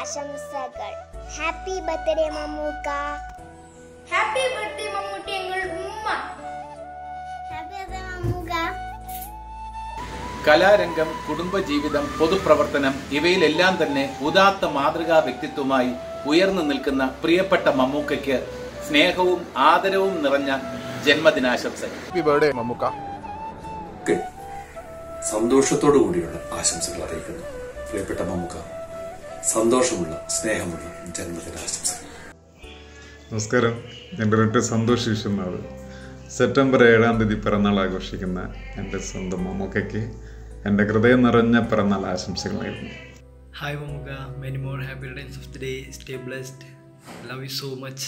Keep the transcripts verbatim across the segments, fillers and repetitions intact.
ആശംസകൾ. Happy birthday Mammookka. Happy birthday Mammootty എങ്ങൾ ഉമ്മ. Happy birthday Mammukka. കലാരംഗം, കുടുംബജീവിതം, പൊതുപ്രവർത്തനം ഇവയിലെല്ലാം തന്നെ ഉദാത്ത മാതൃകാ വ്യക്തിത്വമായി ഉയർന്നു നിൽക്കുന്ന പ്രിയപ്പെട്ട മമ്മൂക്കയ്ക്ക് സ്നേഹവും ആദരവും നിറഞ്ഞ ജന്മദിനാശംസകൾ. Happy birthday Mammookka. സന്തോഷത്തോടു കൂടിയുള്ള ആശംസകൾ അറിയിക്കുന്നു. പ്രിയപ്പെട്ട മമ്മൂക്ക, സന്തോഷമുള്ള സ്നേഹമുള്ള ജന്മദിനാശംസകൾ. നമസ്കാരം, എൻ്റെ പേര് സന്തോഷ് വിശ്വനാഥ്. സെപ്റ്റംബർ ഏഴാം തീയതി പിറന്നാൾ ആഘോഷിക്കുന്ന എൻ്റെ സ്വന്തം മമ്മൂക്കയ്ക്ക് എൻ്റെ ഹൃദയം നിറഞ്ഞ പിറന്നാൾ ആശംസകൾ നേരുന്നു. Hi Mammookka, many more happy returns of the day. Stay blessed. Love you so much.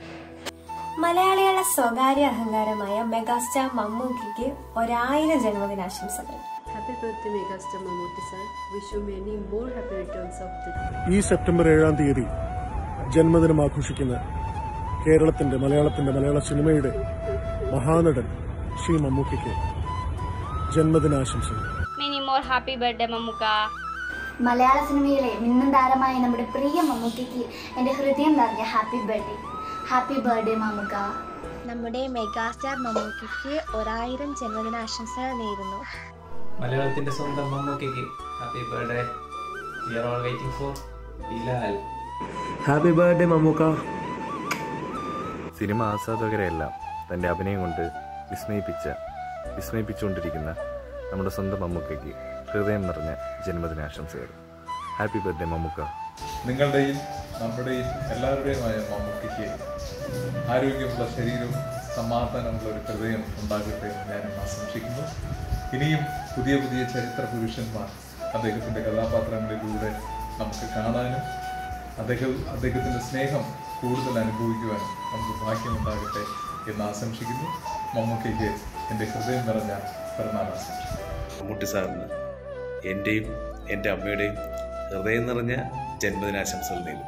മലയാളികളുടെ സ്വകാര്യ അഹങ്കാരമായ മെഗാസ്റ്റാർ മമ്മൂക്കയ്ക്ക് ഒരായിരം ജന്മദിനാശംസകൾ. Happy birthday Megastar Mammootty sir. Wish you many more happy returns of the day. ഈ സെപ്റ്റംബർ ഏഴാം തീയതി ജന്മദിനം ആഘോഷിക്കുന്ന കേരളത്തിന്റെ മലയാളത്തിന്റെ മലയാള സിനിമയുടെ മഹാനടൻ ശ്രീ മമ്മൂക്കയ്ക്ക് ജന്മദിനാശംസകൾ. Many more happy birthday Mammookka. മലയാള സിനിമയിലെ മിന്നും താരമായ നമ്മുടെ പ്രിയ മമ്മൂക്കയ്ക്ക് എൻ്റെ ഹൃദയം നിറഞ്ഞ happy birthday. Happy birthday Mammookka. നമ്മുടെ മെഗാസ്റ്റാർ മമ്മൂക്കയ്ക്ക് ഒരായിരം ജന്മദിനാശംസകൾ നേരുന്നു. മലയാളത്തിന്റെ സ്വന്തം മമ്മൂക്കയ്ക്ക് happy birthday. We are all waiting for Bilal. Happy birthday Mammookka. Cinema ആസ്വാദകരെയെല്ലാം തൻ്റെ അഭിനയം കൊണ്ട് വിസ്മയിപ്പിച്ച വിസ്മയിപ്പിച്ചുകൊണ്ടിരിക്കുന്ന നമ്മുടെ സ്വന്തം മമ്മൂക്കയ്ക്ക് ഹൃദയം നിറഞ്ഞ ജന്മദിനാശംസകൾ. Happy birthday Mammookka. നിങ്ങളുടെയും നമ്മുടെയും എല്ലാവരുടെയുമായ മമ്മൂക്കയ്ക്ക് ആരോഗ്യമുള്ള ശരീരവും സമാധാനമുള്ള ഒരു ഹൃദയം ഉണ്ടാകട്ടെ എന്ന് ഞാൻ ആശംസിക്കുന്നു. ഇനിയും പുതിയ പുതിയ ചരിത്ര പുരുഷന്മാർ അദ്ദേഹത്തിൻ്റെ കഥാപാത്രങ്ങളിലൂടെ നമുക്ക് കാണാനും അദ്ദേഹം അദ്ദേഹത്തിൻ്റെ സ്നേഹം കൂടുതൽ അനുഭവിക്കുവാനും നമുക്ക് ഭാഗ്യമുണ്ടാകട്ടെ എന്ന് ആശംസിക്കുന്നു. മമ്മൂക്കയ്ക്ക് എൻ്റെ ഹൃദയം നിറഞ്ഞ പിറന്നാൾ ആശംസിക്കുന്നു. മമ്മൂട്ടി സാറിന് എൻ്റെയും എൻ്റെ അമ്മയുടെയും ഹൃദയം നിറഞ്ഞ ജന്മദിനാശംസകൾ നേരുന്നു.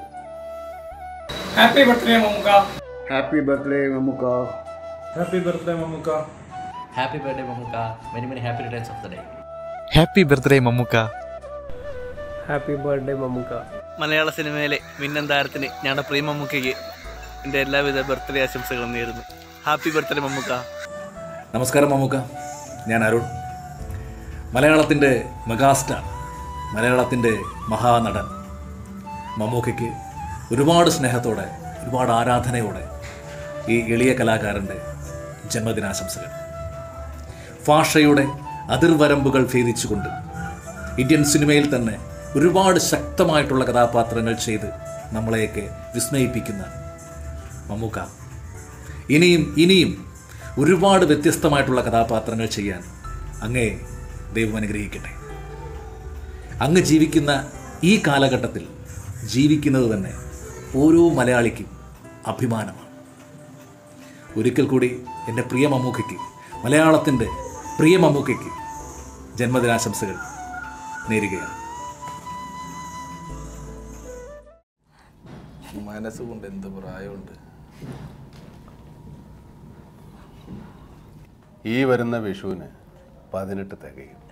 Happy birthday Mammookka. Happy birthday Mammookka. Happy birthday Mammookka. Happy birthday Mammookka. Many many happy returns of the day. Happy birthday Mammookka. Happy birthday Mammookka. മലയാള സിനിമയിലെ മിന്നൻ താരത്തിന് ഞങ്ങളുടെ പ്രിയ മമ്മൂക്കയ്ക്ക് എൻ്റെ എല്ലാവിധ ബർത്ത്ഡേ ആശംസകളും നേരുന്നു. Happy birthday Mammookka. നമസ്കാരം മമ്മൂക്ക, ഞാൻ അരുൺ. മലയാളത്തിൻ്റെ മെഗാസ്റ്റാർ, മലയാളത്തിൻ്റെ മഹാനടൻ മമ്മൂക്കയ്ക്ക് ഒരുപാട് സ്നേഹത്തോടെ ഒരുപാട് ആരാധനയോടെ ഈ എളിയ കലാകാരൻ്റെ ജന്മദിനാശംസകൾ. ഭാഷയുടെ അതിർവരമ്പുകൾ ഭേദിച്ചുകൊണ്ട് ഇന്ത്യൻ സിനിമയിൽ തന്നെ ഒരുപാട് ശക്തമായിട്ടുള്ള കഥാപാത്രങ്ങൾ ചെയ്ത് നമ്മളെയൊക്കെ വിസ്മയിപ്പിക്കുന്ന മമ്മൂക്ക ഇനിയും ഇനിയും ഒരുപാട് വ്യത്യസ്തമായിട്ടുള്ള കഥാപാത്രങ്ങൾ ചെയ്യാൻ അങ്ങേ ദൈവം അനുഗ്രഹിക്കട്ടെ. അങ്ങ് ജീവിക്കുന്ന ഈ കാലഘട്ടത്തിൽ ജീവിക്കുന്നത് തന്നെ ഓരോ മലയാളിക്കും അഭിമാനമാണ്. ഒരിക്കൽ കൂടി എൻ്റെ പ്രിയ മമ്മൂക്കയ്ക്ക്, മലയാളത്തിൻ്റെ പ്രിയ മമ്മൂക്കയ്ക്ക് ജന്മദിനാശംസകൾ നേരുകയാണ്. മനസ്സുകൊണ്ട് എന്ത് പ്രായമുണ്ട്. ഈ വരുന്ന വിഷുവിന് പതിനെട്ട് തികയും.